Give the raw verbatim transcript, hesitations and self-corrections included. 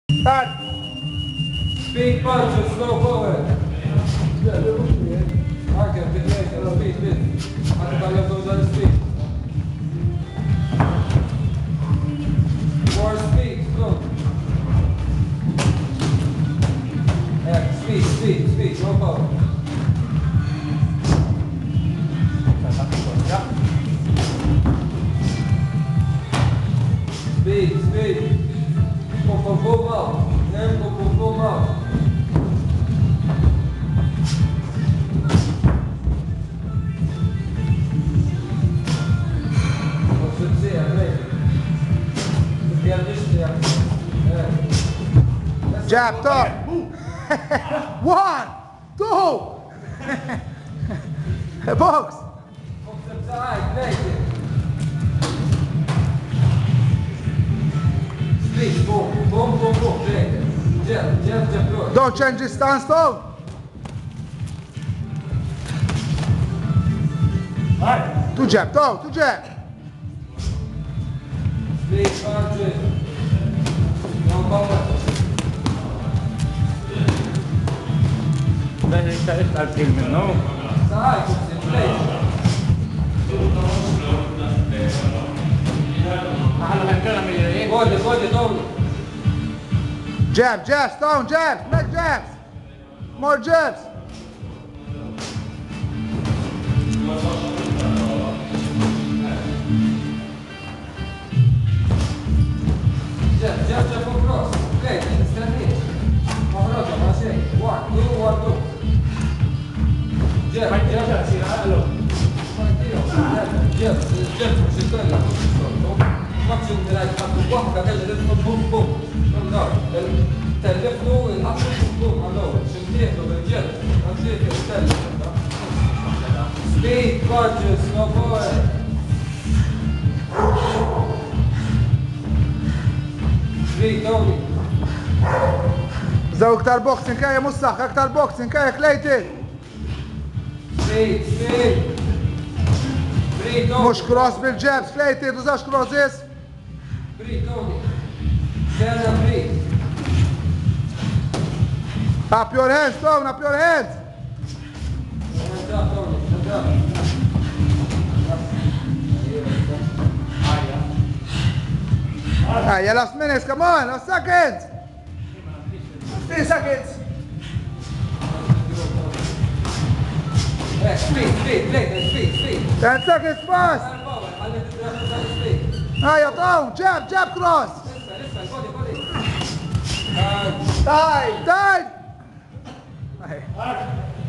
Start. Speed punches, slow forward. Okay, bit later, no, speed, speed. Hadi bakalım doğru speed. More speed, slow. Yeah, speed, speed, speed, no power. Speed, speed. Go for full mouth. Then go for full mouth. Jab, top. One, two. Box. Speed, boom, boom, boom, boom, jab, jab, jab, Don't change the stance, though. Two jab, though, two jab. Speed, punches. No power. Then it's start filming, no? Side, concentrate. Gode, gode, down. Jab, jabs, down, jabs, make jabs. More jabs. Jab, jab, jab across. Okay, stand here. Pavarotti, one, two, one, two. Jab, jab, jab, jab, jab, jab, maximum dell'hai fatto qua, capello dentro, boom, boom. No, no, telle flu, il altro boom, allora, sentendo per jab, non siete stelle, no? Speed, punches, no power. Speed, Tony. زو اكتر بوكسنج كاية مصح اكتر بوكسنج كاية كليتي. Speed, speed. Speed, Tony. مش كروس بالجابس كليتي دوزاش كروزيس. Breathe, Tony. Stand and breathe. Up your hands, Tone, up your hands. Hands up, Tony. Hands up. Ah, yeah, last minutes, come on, last seconds. Three seconds. Yeah, speed, speed, later, speed, speed. Ten seconds fast. Stand forward. I'll let you run speed. Ah, yeah, Tone, jab, jab cross. Listen, listen, body, body. Uh, Time, time.